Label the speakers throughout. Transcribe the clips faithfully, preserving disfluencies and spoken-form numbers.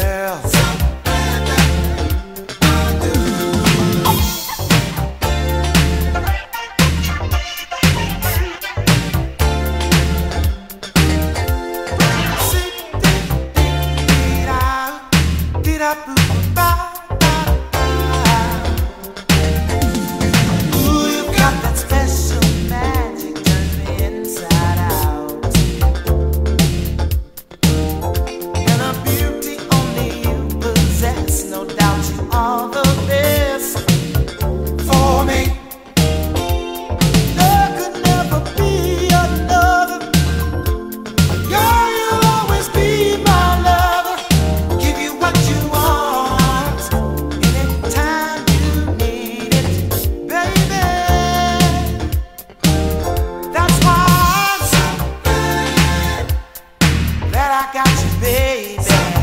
Speaker 1: girl. Ooh, you got that special magic, turns me inside out. And a beauty only you possess, no doubt you are the best for me. There could never be another. Girl, you'll always be my lover. Give you what you want, anytime you need it, baby. That's why I'm so glad that I got you, baby.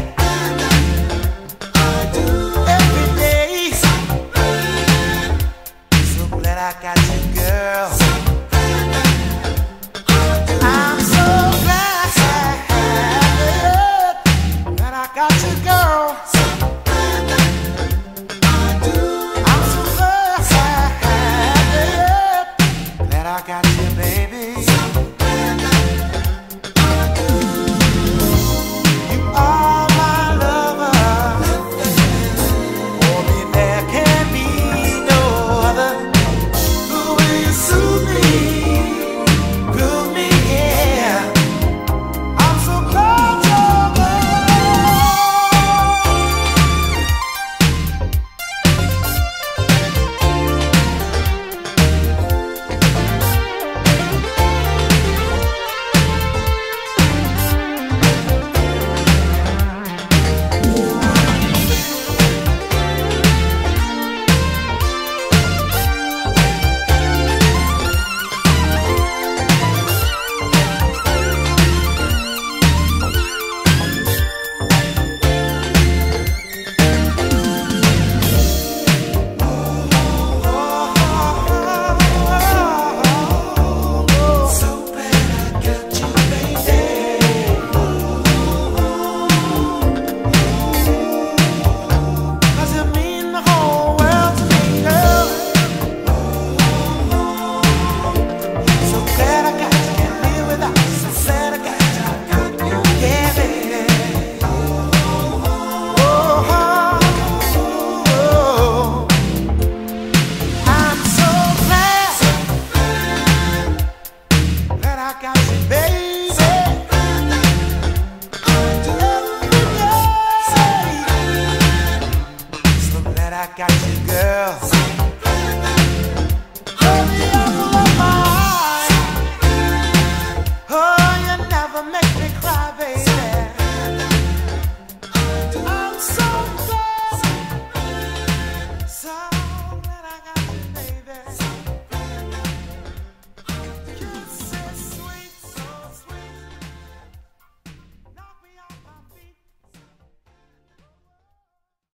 Speaker 1: I do every day. So glad I got you, girl. I'm so glad that I got you, girl. I'm so glad that I got you, baby. You are my lover. For me there can be no other. The way you soothe me, groove me, yeah. I'm so glad you're there. Cause you mean the whole world to me, girl. So glad I got you, can't live without you. So sad I got you, yeah, baby. Oh, oh, oh. I'm so glad that I got you, baby. Every day. So glad I got you.